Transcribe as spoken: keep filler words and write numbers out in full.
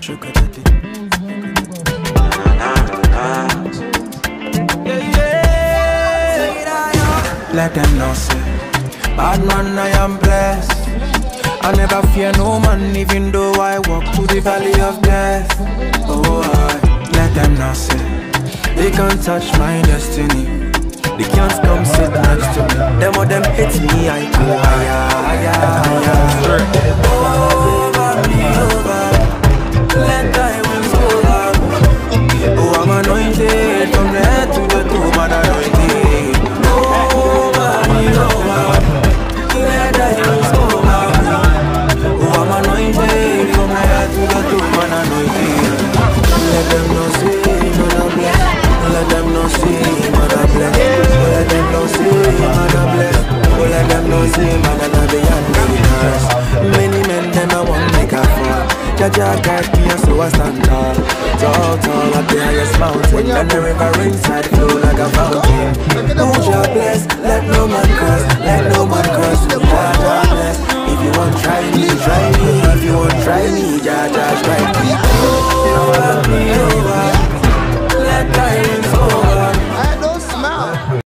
Let them know, say, bad man, I am blessed. I never fear no man, even though I walk through the valley of death. Oh, I let them know, say, they can't touch my destiny. They can't come sit next to me. Them or them hit me, I go higher, higher, higher. Over me, over. Let thy wings over. Oh, I'm anointed from the head to the toe, man, anointed. Over me, over. Let thy wings over. Oh, I'm anointed from the head to the toe, man, anointed. Let them know, say, mother bless. Let them know, say, mother bless. Let them know, say, mother bless. Let them know, say, mother beyond the many men, them I want make a fall. Jaja guide me, so I stand tall. Tall, tall, up the highest mountain. And the river inside flow like a fountain. Who shall bless? Let no man curse. Let no